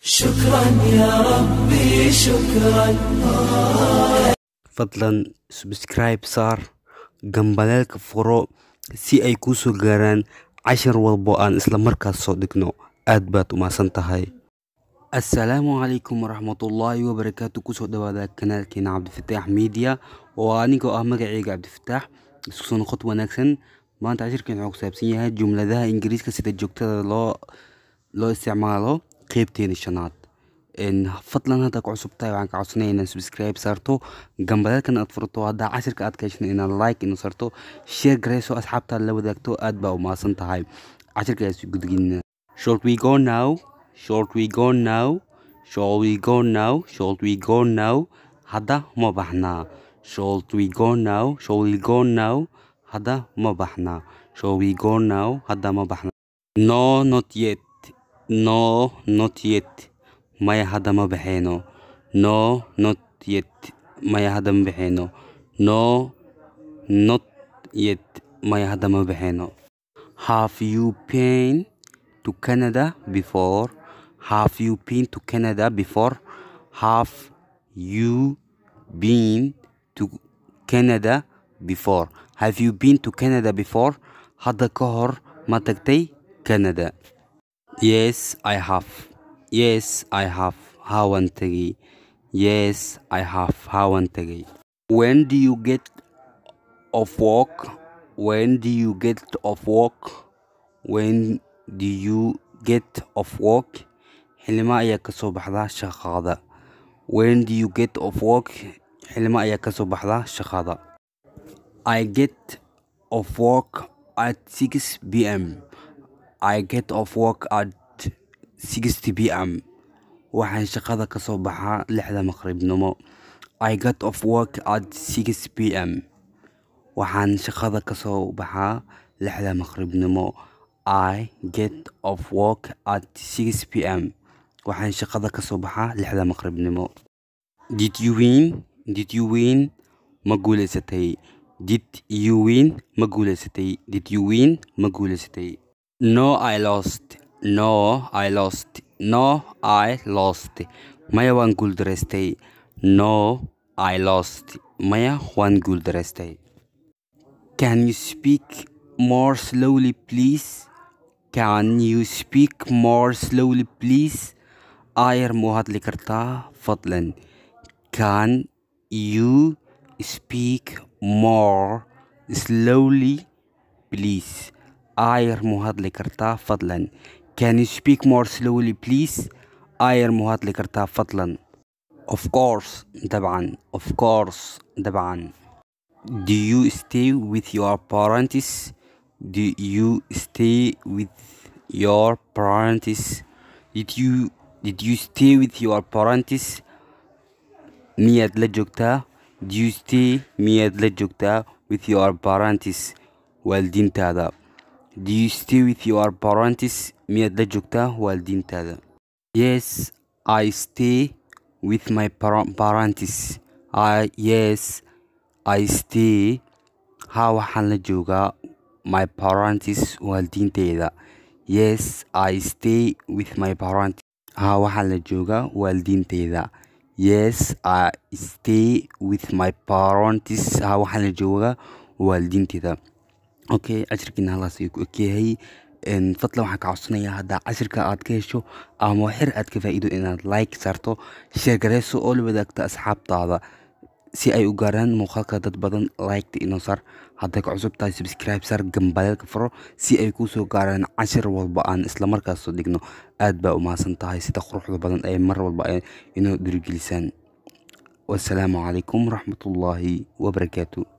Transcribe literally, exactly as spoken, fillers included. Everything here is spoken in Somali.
شكرا يا ربي شكرا. fadlan subscribe saar gambaleelka furo si ay kuu soo gaaraan cashar walbo aan isla markaas soo dhigno. aad baad u mahadsan tahay. assalaamu calaykum waraxmatullaahi wabarakaatu. kusoo dhawaada kanaalkeena cabdifataax media oo anigoo ah magacayga cabdifataax. isku soo noqod wanaagsan. maanta cashirkeen wuxuu ku saabsan yahay jumladaha ingiriiska sida joogtada loo loo isticmaalo qaybteena shanaad. in fadlan hadda ku cusub tahay waxaan ka codsanayaa inaad subscribe saarto, gambaleelkan aad furto, hadda cashirka aad ka heshin inaad like ina sarto, share gareyso, asxaabtaada la wadaagto. aad baa u mahadsan tahay. cashirka ayaa sii gudgina. Shall we go now? Shall we go now? Shall we go now? Shall we go now? Hadda ma baxnaa. Shall we go now? Shall we go now? Hadda ma baxnaa. Shall we go now? Hadda ma baxnaa. No, not yet. No, not yet. maya hadda ma baxeeno. No, not yet. maya hadda ma baxeeno. No, not yet. maya hadda ma baxeeno. Have you been to Canada before? Have you been to Canada before? Have you been to Canada before? Have you been to Canada before? Hadda ka hor ma tagtay Canada? Yes, I have. Yes, I have. Hawan tagay. Yes, I have. Hawan tagay. When do you get off work? When do you get off work? When do you get off work? Xilma ayaa ka soo baxdaa shaqada. When do you get off work? Xilma ayaa ka soo baxdaa shaqada. I get off work at six p m I get off work at six p m waxaan shaqada ka soo baxaa lixda maqribnimo. I get off work at six p m waxaan shaqada ka soo baxaa lixda maqribnimo. I get off work at six p m waxaan shaqada ka soo baxaa lixda maqribnimo. Did you win? Did you win? ma guuleysatay. Did you win? ma guuleysatay. Did you win? ma guuleysatay. No, I lost. No, I lost. No, I lost. maya waan guuldareystay. No, I lost. maya waan guuldareystay. Can you speak more slowly please? Can you speak more slowly please? ayar mu hadli kartaa fadlan. Can you speak more slowly please? ayar mu hadli kartaa fadlan. Can you speak more slowly please? ayar mu hadli kartaa fadlan. Of course, dabcan. Of course, dabcan. Do you stay with your parents? Do you stay with your parents? Did you did you stay with your parents? miyaad la joogtaa? Do you stay miyaad la joogtaa with your parents? waalidiintaada. Do you stay with your parents? miyaad la joogtaa waalidiintaada? Yes, I stay with my par parents. I yes, I stay. ha waxaan la joogaa my parents waalidiinteyda. Yes, I stay with my parents. ha waxaan la joogaa waalidiinteyda. Yes, I stay with my parents. ha waxaan la joogaa waalidiinteyda. okay, cashirkiina halaas ayuu ku ekyahay. fadlan waxaan ka codsanayaa haddaa cashirka aad ka hesho ama xir aad ka faa'iido inaad like saarto, share gareyso oo la wadaagta asxaabtaada si ay u gaaraan muuqaalka dad badan. like-ta inoo saar. hadday ka cusub tahay subscribe saar, gambaleelka furo si ay kuu soo gaaraan cashir walba aan isla markaas soo dhigno. aad baa u mahadsan tahay sida quruxda badan ay mar walba ay inoo dhiirigelisaan. wassalaamu calaykum waraxmatullaahi wabarakaatu.